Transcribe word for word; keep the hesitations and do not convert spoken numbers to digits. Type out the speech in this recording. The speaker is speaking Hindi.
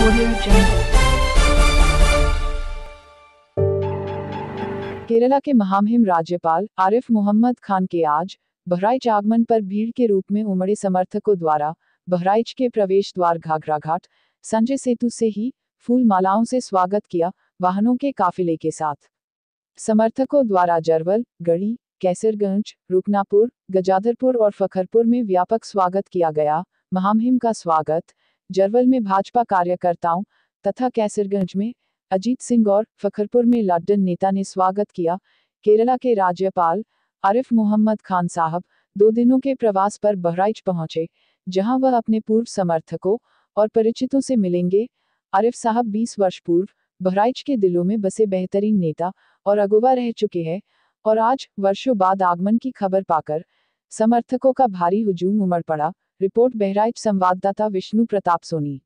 Audio Jungle। केरला के महामहिम राज्यपाल आरिफ मोहम्मद खान के आज बहराइच आगमन पर भीड़ के रूप में उमड़े समर्थकों द्वारा बहराइच के प्रवेश द्वार घाघरा घाट संजय सेतु से ही फूल मालाओं से स्वागत किया, वाहनों के काफिले के साथ। समर्थकों द्वारा जरवल, गढ़ी, कैसरगंज, रुकनापुर, गजाधरपुर और फखरपुर में व्यापक स्वागत किया गया। महामहिम का स्वागत जरवल में भाजपा कार्यकर्ताओं तथा कैसरगंज में अजीत सिंह और फखरपुर में लड्डन नेता ने स्वागत किया। केरला के राज्यपाल आरिफ मोहम्मद खान साहब दो दिनों के प्रवास पर बहराइच पहुंचे, जहां वह अपने पूर्व समर्थकों और परिचितों से मिलेंगे। आरिफ साहब बीस वर्ष पूर्व बहराइच के दिलों में बसे बेहतरीन नेता और अगुवा रह चुके हैं और आज वर्षों बाद आगमन की खबर पाकर समर्थकों का भारी हुजूम उमड़ पड़ा। रिपोर्ट बहराइच संवाददाता विष्णु प्रताप सोनी।